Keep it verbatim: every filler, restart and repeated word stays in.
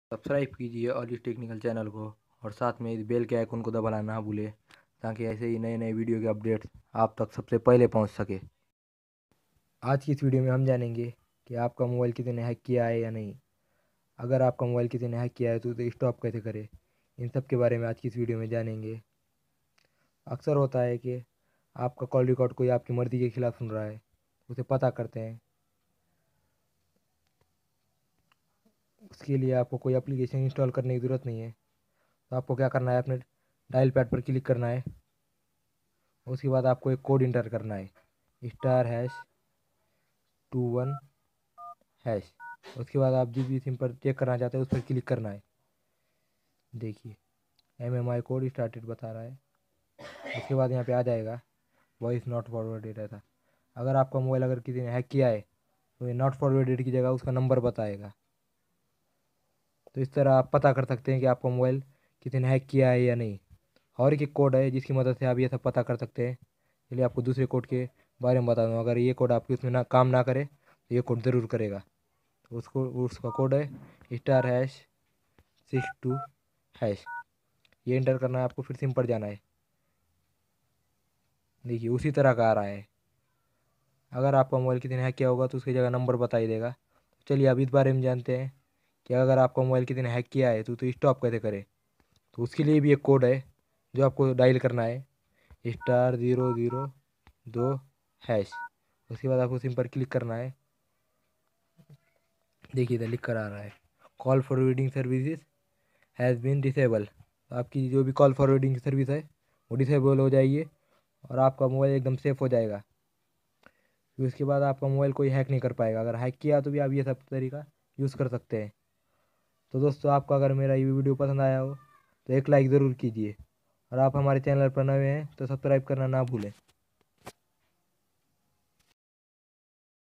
Subscribe कीजिए और इस टेक्निकल चैनल को और साथ में इस बेल के आइकन को दबाना ना भूलें ताकि ऐसे ही नए नए वीडियो के अपडेट्स आप तक सबसे पहले पहुंच सके। आज की इस वीडियो में हम जानेंगे कि आपका मोबाइल किसी ने हैक किया है या नहीं। अगर आपका मोबाइल किसी ने हैक किया है तो उसे स्टॉप कैसे करें, इन सब के बारे में आज की इस वीडियो में जानेंगे। अक्सर होता है कि आपका कॉल रिकॉर्ड कोई आपकी मर्ज़ी के खिलाफ सुन रहा है, उसे पता करते हैं। उसके लिए आपको कोई एप्लीकेशन इंस्टॉल करने की ज़रूरत नहीं है। तो आपको क्या करना है, अपने डायल पैड पर क्लिक करना है। उसके बाद आपको एक कोड इंटर करना है, star hash two one hash. उसके बाद आप जिस भी सिम पर चेक करना चाहते हैं उस पर क्लिक करना है। देखिए M M I code started बता रहा है। उसके बाद यहाँ पे आ जाएगा वॉइस नॉट फॉरवर्डेड ऐसा। अगर आपका मोबाइल अगर किसी ने हैक किया है तो ये नॉट फॉरवर्डेड की जगह उसका नंबर बताएगा। तो इस तरह आप पता कर सकते हैं कि आपका मोबाइल किसी ने हैक किया है या नहीं। और एक कोड है जिसकी मदद से आप ये सब पता कर सकते हैं। चलिए आपको दूसरे कोड के बारे में बता दूँ। अगर ये कोड आपके उसमें ना काम ना करे तो ये कोड ज़रूर करेगा। तो उसको उसका कोड है star hash six two hash. ये इंटर करना है आपको, फिर सिम पर जाना है। देखिए उसी तरह का आ रहा है। अगर आपका मोबाइल किसी ने हैक किया होगा तो उसकी जगह नंबर बता ही देगा। चलिए अब इस बारे में जानते हैं कि अगर आपका मोबाइल किसी ने हैक किया है तो तो स्टॉप कैसे करें। तो उसके लिए भी एक कोड है जो आपको डायल करना है, स्टार ज़ीरो ज़ीरो दो हैश। उसके बाद आपको सिम पर क्लिक करना है। देखिए इधर लिख कर आ रहा है call forwarding services has been disable. आपकी जो भी कॉल फॉरवर्डिंग की सर्विस है वो डिसेबल हो जाएगी और आपका मोबाइल एकदम सेफ़ हो जाएगा। फिर उसके बाद आपका मोबाइल कोई हैक नहीं कर पाएगा। अगर हैक किया तो भी आप ये सब तरीका यूज़ कर सकते हैं। तो दोस्तों आपको अगर मेरा ये वीडियो पसंद आया हो तो एक लाइक ज़रूर कीजिए और आप हमारे चैनल पर नए हैं तो सब्सक्राइब करना ना भूलें।